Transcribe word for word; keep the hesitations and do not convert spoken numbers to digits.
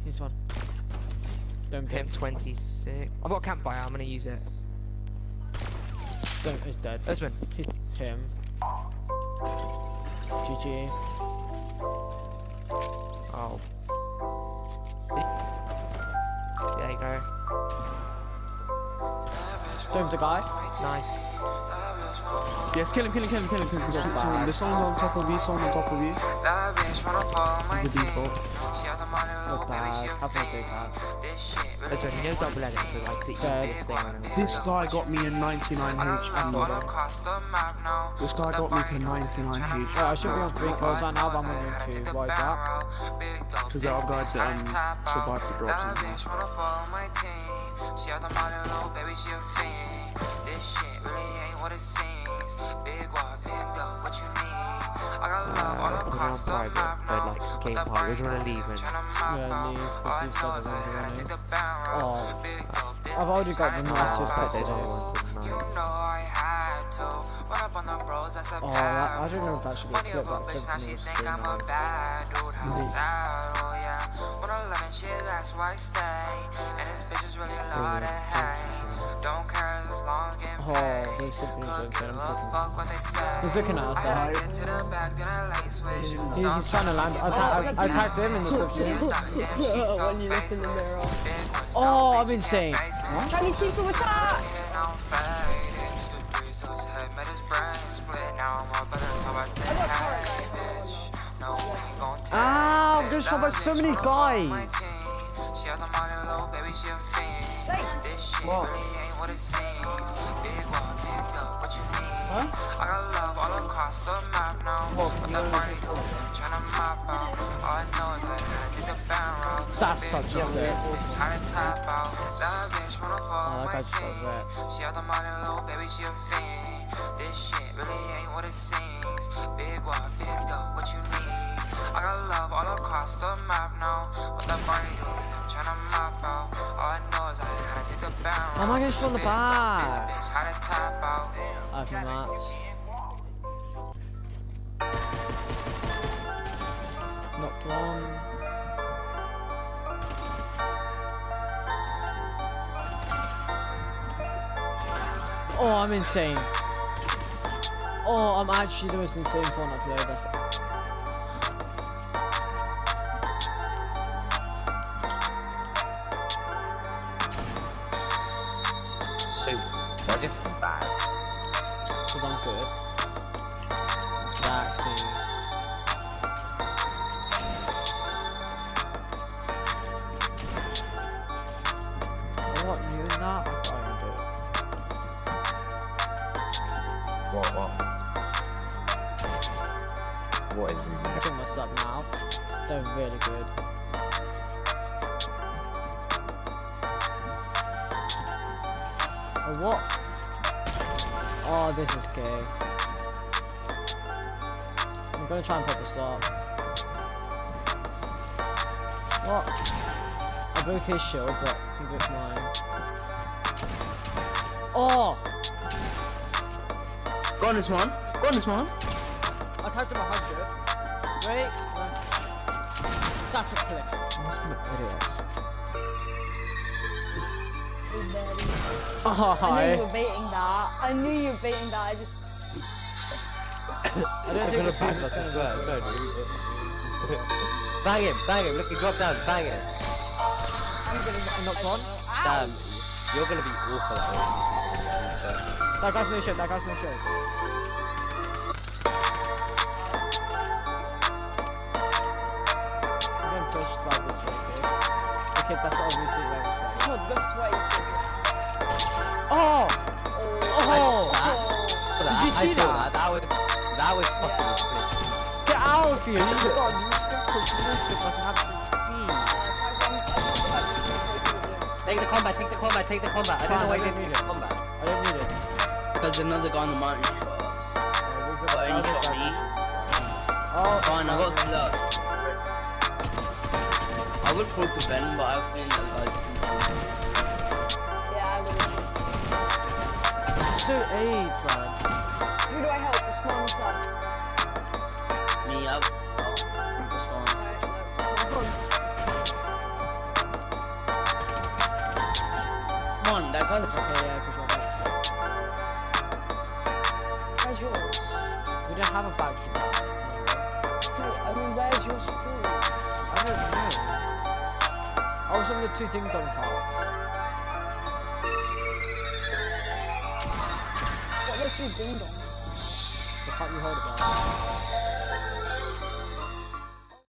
He's one. Don't Him him. twenty-six. I've got a campfire, I'm gonna use it. Don't is dead. Osman. He's him. G G. Oh. There you go. Don't the guy. Nice. Yes, kill him, kill him, kill him, kill him, kill him. Kill him. There's someone on top of you, someone on top of you. The default. Not bad. Have a good hat. Osman, you know double edit, so like the easiest thing on it. This guy got me a ninety-nine H P. This guy got me to ninety-nine H P. Right, I should be on three kills right now, but I'm going to why is that? Because the other guy didn't survive the drops and that. Private, but like game part, we're gonna leave and Yeah, leave. Because these guys are running. Oh. I've already got the nicest they head don't today. want them nice. Oh, that, I don't know if that should be a clip, that's Oh, there's something good. He's looking at us. Right? He's, he's trying to land. I, I, I tagged him in the substance. When you look in the mirror. Oh, I'm insane. Can you teach him what's that? Ow, I'm getting shot by so many guys. What? Huh? That's such a rip. Oh, that guy's so rip. How am I gonna shoot on the back? I can match. Knocked one. Oh, I'm insane. Oh, I'm actually the most insane one I've played. That's Why do you feel bad? because I'm good. Exactly. What, you in that? I thought I did. What, what? What is it? I think what's up now. They're really good. Oh, what? Oh, this is gay. I'm gonna try and pop a start. What? I broke his shield, but he broke mine. Oh! Go on this one. Go on this one. I tagged him a hundred. Wait. That's a clip. I'm just gonna edit it. Oh, I hi. knew you were baiting that. I knew you were baiting that. I just. I don't think it's bang gonna us, work. no, dude. Bang him, bang him, look, he dropped down, bang him. I'm gonna I'm knocked one. Damn, you're gonna be awful at it. That guy's no shit, that guy's no shit. I'm getting pushed by this way, okay? Okay, that's obviously very slow. Not this way. Oh! Oh! That, Did you I see saw that? that? That was, that was fucking sick. Get out of here! You just got pushed like an absolute fiend. Take the combat, take the combat, take the combat. I don't know why you didn't need the combat. I don't need it. Because another guy on the mountain shot us. But he shot me. Oh, Fine, I got luck. I would poke the Ben, but I think that guy's too cool. Yeah, I would. so AIDS, man. Who do I help? The small stuff. Me, I've. Oh, just on. Right, look. have a factory. I mean, where's your school? I don't know. I was on the two ding dong parts. What was your ding dong? The part you heard about.